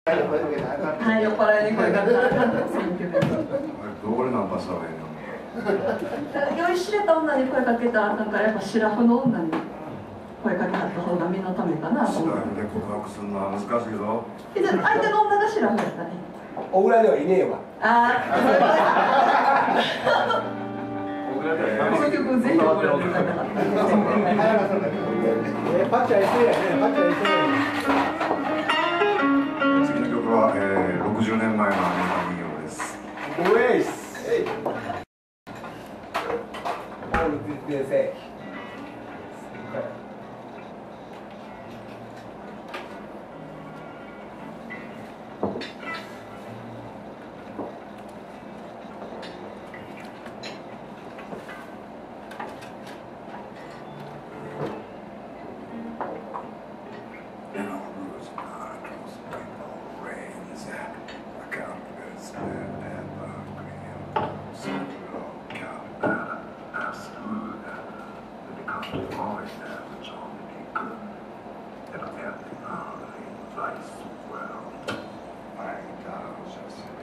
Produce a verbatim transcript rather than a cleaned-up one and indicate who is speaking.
Speaker 1: はい、酔っ払いに声かけたら選挙で。
Speaker 2: どれナンパした方がいいの？
Speaker 1: 酔いしれた女に声かけたらなんかやっぱシラフの女に声かけはった方が身のためかなと思う。
Speaker 2: シラフで告白するのは難しいぞ。
Speaker 1: え、じゃあ相手の女がシラフやったね。
Speaker 3: 小倉ではいねえわ。
Speaker 1: ああ、この曲ぜひ小倉で歌いたかった。
Speaker 3: パッチャ エスエー やね。パッチャ エスエー やね。
Speaker 2: 次の曲は、えー、ろくじゅうねんまえのアメリカ民謡です。
Speaker 3: ウェイス。オールディセイ。
Speaker 2: My God, just